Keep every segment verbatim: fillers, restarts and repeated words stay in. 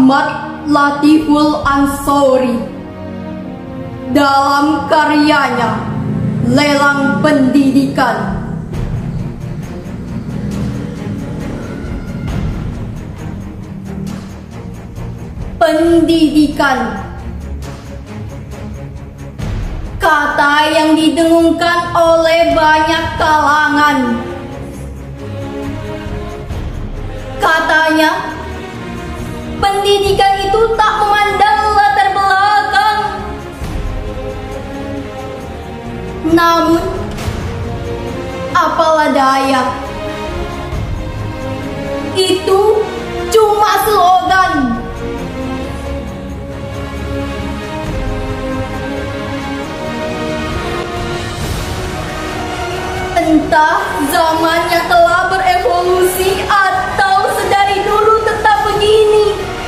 Ahmad Latiful Ansori dalam karyanya Lelang Pendidikan. Pendidikan, kata yang didengungkan oleh banyak kalangan. Katanya, pendidikan itu tak memandang latar belakang. Namun, apalah daya, itu cuma slogan. Entah zamannya telah berevolusi atau sedari dulu tetap begini.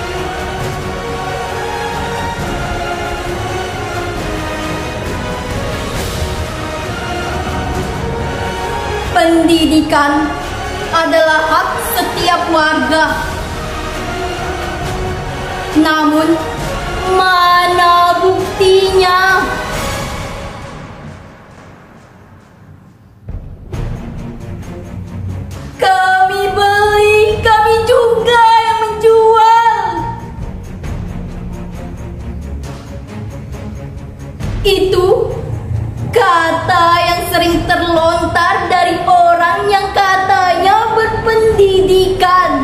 Pendidikan adalah hak setiap warga. Namun, mana buktinya? Kami beli, kami juga yang menjual. Itu kata yang sering terlontar dari orang yang katanya berpendidikan.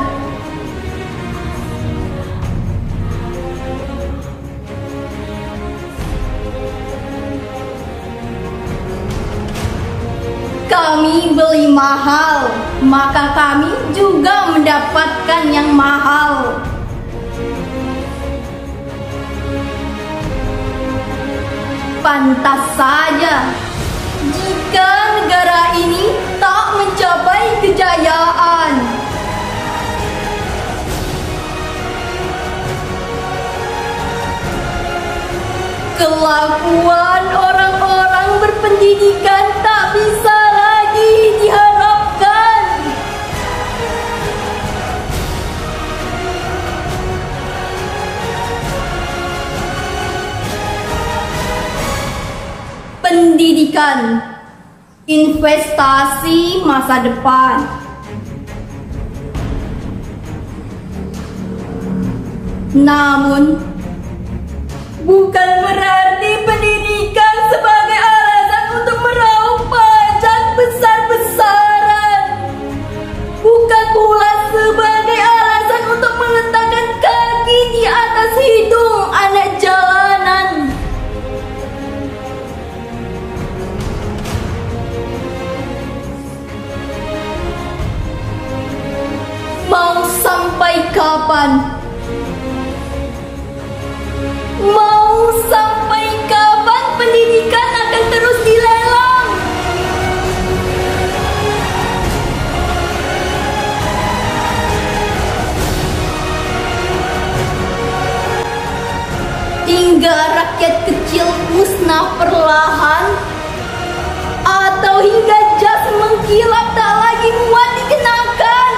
Kami beli mahal, maka kami juga mendapatkan yang mahal. Pantas saja jika negara ini tak mencapai kejayaan. Kelakuan orang-orang berpendidikan tak bisa lagi diharapkan. Pendidikan, investasi masa depan. Namun, bukan berarti pendidikan sebagai alasan untuk meraup pajak besar-besaran. Bukan pula sebagai alasan untuk meletakkan kaki di atas hidung anak jalanan. Mau sampai kapan? Mau sampai kapan pendidikan akan terus dilelang? Hingga rakyat kecil musnah perlahan, atau hingga jas mengkilap tak lagi muat dikenakan?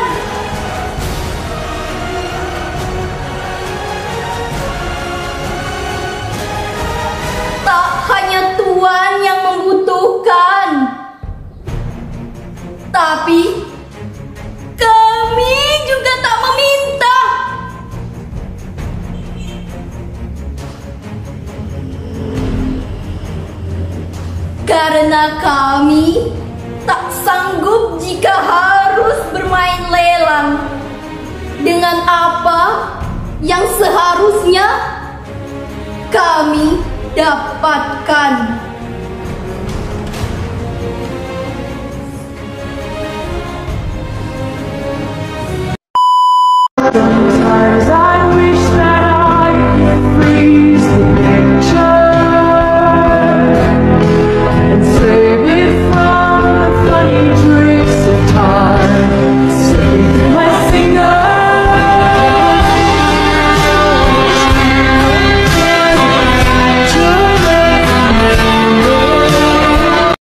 Tak hanya Tuhan yang membutuhkan, tapi kami juga tak meminta. Karena kami tak sanggup jika harus bermain lelang dengan apa yang seharusnya kami dapatkan.